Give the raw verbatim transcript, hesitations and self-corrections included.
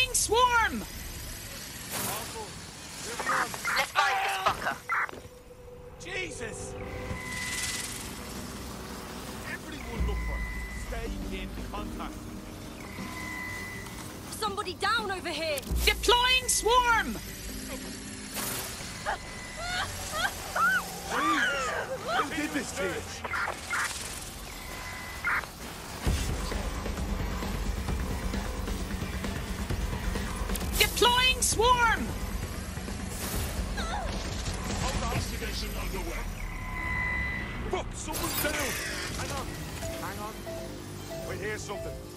Deploying swarm! Let's find this fucker. Jesus! Everyone look for. Stay in contact. Somebody down over here. Deploying swarm! Jesus! Who did this to you? Deploying swarm! Investigation underway. Fuck! Someone's down! Hang on. Hang on. I hear something.